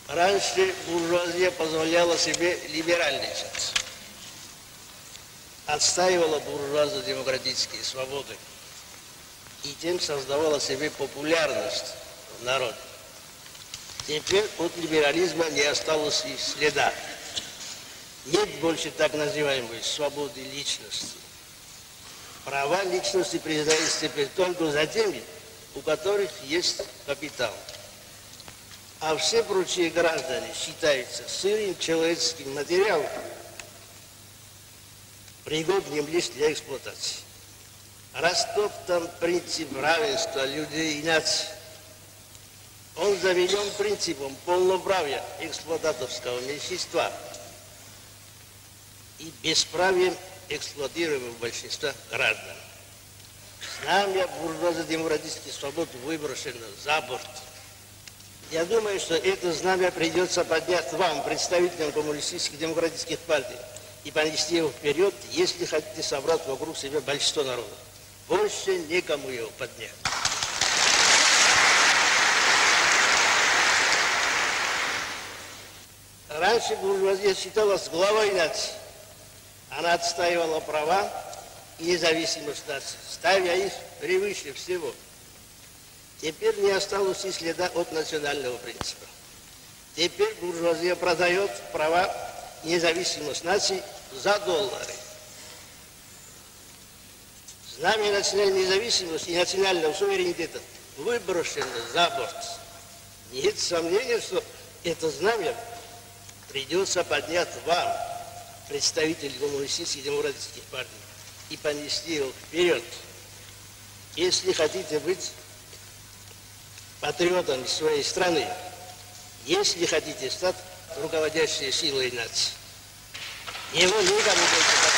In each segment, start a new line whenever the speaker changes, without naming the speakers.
Раньше буржуазия позволяла себе либеральничать, отстаивала буржуазно-демократические свободы и тем создавала себе популярность в народе. Теперь от либерализма не осталось и следа. Нет больше так называемой свободы личности. Права личности признаются теперь только за теми, у которых есть капитал. А все прочие граждане считаются сырым человеческим материалом, пригодным лишь для эксплуатации. Растоптан принцип равенства людей и наций. Он заменен принципом полноправия эксплуататорского меньшинства и бесправием эксплуатируемого большинства граждан. Знамя буржуазно-демократических свобод выброшено за борт. Я думаю, что это знамя придется поднять вам, представителям коммунистических демократических партий, и понести его вперед, если хотите собрать вокруг себя большинство народа. Больше некому его поднять. Раньше буржуазия считалась главой нации. Она отстаивала права и независимость нации, ставя их превыше всего. Теперь не осталось и следа от национального принципа. Теперь буржуазия продает права и независимость наций за доллары. Знамя национальной независимости и национального суверенитета выброшено за борт. Нет сомнения, что это знамя придется поднять вам, представителей коммунистических и демократических партий, и понести его вперед. Если хотите быть патриотами своей страны, если хотите стать руководящей силой нации, его никому больше поднять.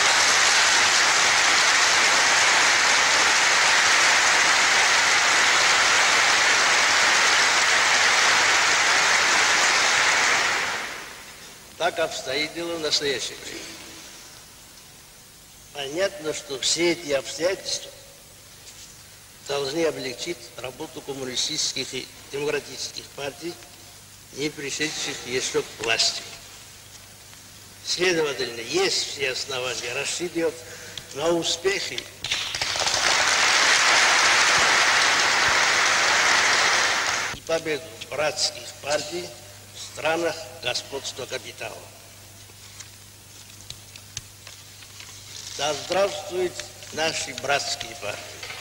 Так обстоит дело в настоящее время. Понятно, что все эти обстоятельства должны облегчить работу коммунистических и демократических партий, не пришедших еще к власти. Следовательно, есть все основания рассчитывать на успехи и победу братских партий в странах господства капитала. Да здравствуют наши братские партии!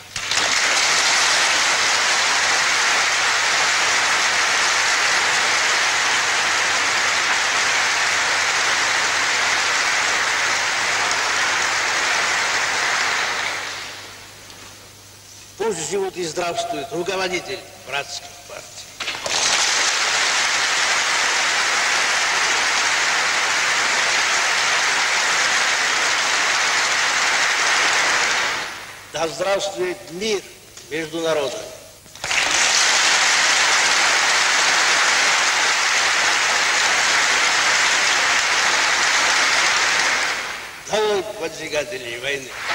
Пусть живут и здравствуют руководители братских партий. Да здравствует мир между народами. Долой поджигателей войны.